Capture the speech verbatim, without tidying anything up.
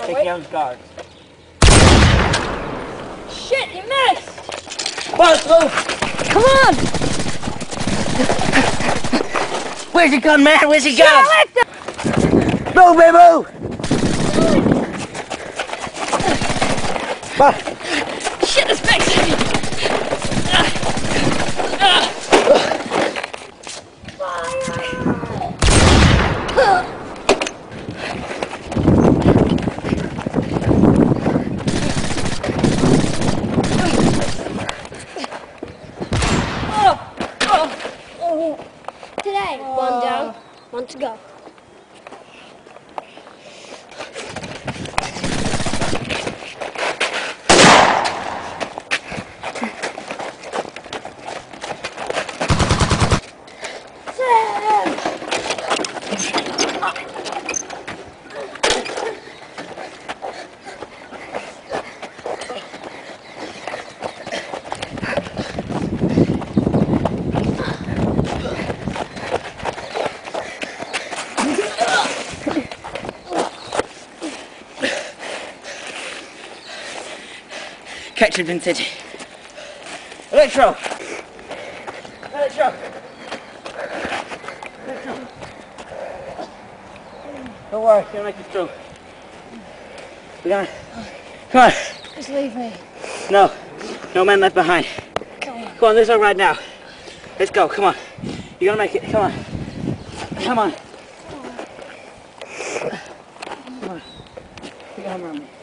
Take wait. down guards. Shit, you missed! Baawse, move! Come on! Where's your gun, man? Where's your Shit, gun? I left it! Move, man, move! Baawse. Shit, this makes me. Today, one down, one to go. Catch it, Vintage. Electro! Electro! Electro! Don't worry, you're gonna make it through. We're gonna... Come on! Just leave me. No. No man left behind. Come on. Come on, this is our ride now. Let's go, come on. You're gonna make it, come on. Come on. Come on. Put your arm around me.